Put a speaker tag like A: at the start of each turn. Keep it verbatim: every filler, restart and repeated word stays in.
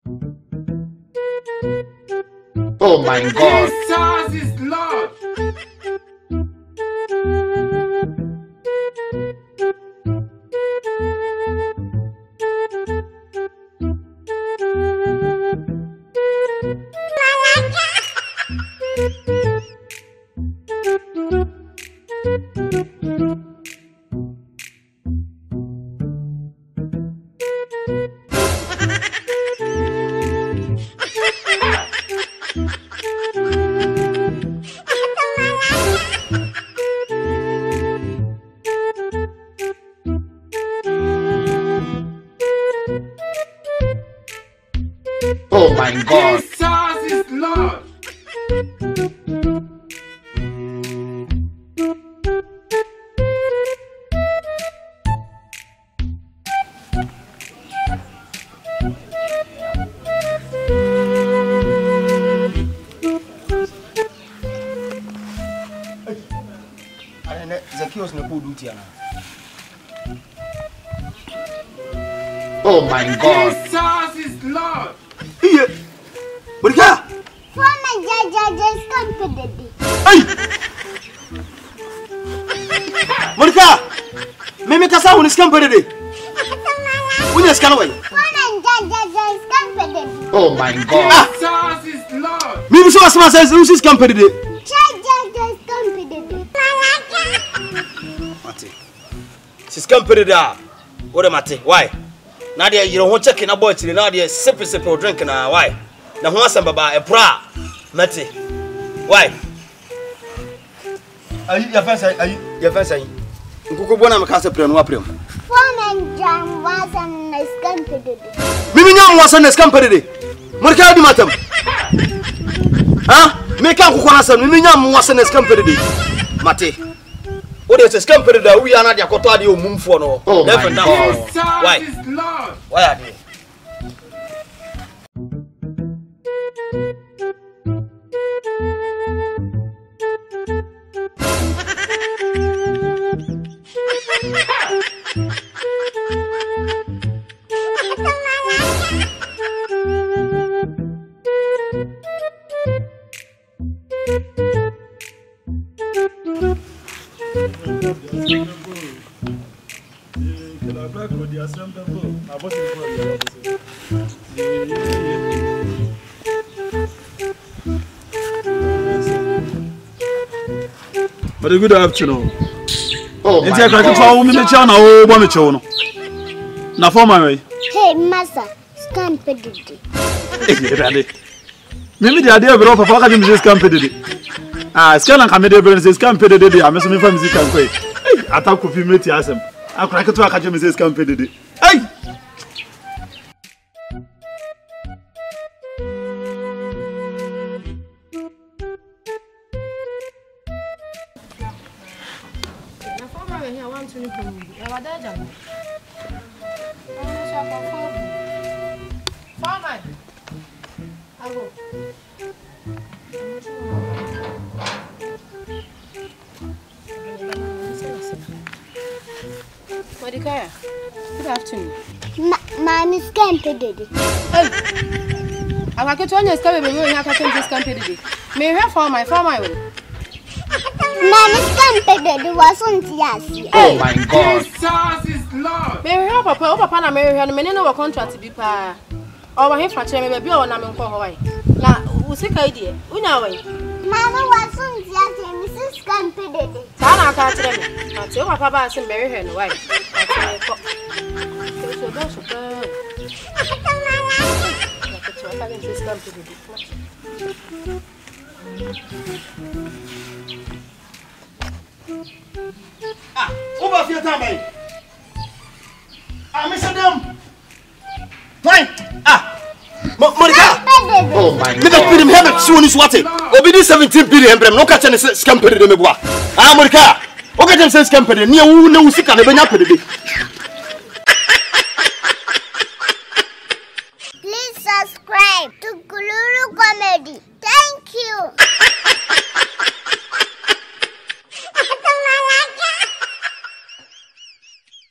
A: Oh my God.
B: Jesus is Lord.
A: Oh my God.
B: Jesus is Lord.
A: Oh my God.
B: Jesus is Lord.
C: Iya. Mordecai.
D: Foreman judges company.
C: Hey. Mordecai. Meme kasa woni scam pede. Woni scam way.
D: Foreman judges company.
A: Oh my God.
B: Jesus is Lord.
C: Meme so asma says who scam pede.
D: Judges company.
C: Mate. Si scam pede da. What mate? Why? Now they you don't check in about it. Now they sip sip or drink now. Why? Now who some baba a pra mate? Why? Are you your fence? Are you your fence? Nkuku bona makasa pre no aprem.
D: Foreman jam was an company.
C: Mimi nyam was an company. Mordecai di matam. Ha? Me kan kuku na sam mimi nyam was an company. Mate. What is a scam period that we are not the Akotadi or Mumfo? No,
A: oh my God.
C: Why?
B: Jesus is Lord.
C: Why are they?
E: But a good afternoon.
A: Oh
E: it's
A: my
E: like I can
A: God.
E: tell me the channel or one channel. Now for my way.
D: Hey, Massa, company.
E: Maybe the idea of Europa for having this company. Ah, scan and comedy says company. I'm missing from music and quay. I talk with him, as him. I crack it to a catch him this company. Hey!
F: Mordecai, good afternoon.
D: Mommy scam Dede.
F: I want to only scam when you have to this company. May I have for my for my way?
D: Mommy scam Dede wasn't yes.
A: Oh my God.
B: Jesus is Lord.
F: May I have a papa, papa, and Mary had many no contract to be pa. Or I have for Chairman, maybe on I'm in Hawaii. Now, Sika idea, we know way.
D: Mama wasn't yes, Missus Scam Dede.
F: Sana can't tell me. I'll tell my papa and bury her in Hawaii.
C: Ah, over your time. Ah, Mister Dam. Why? Ah, Mordecai.
A: Oh my
C: Me the
A: God.
C: put him here soon is what it. Obedi seventeen billion brem no catch any scam period me boa. Ah, Mordecai. O catch any scam period. Ni wu na usika na benya period.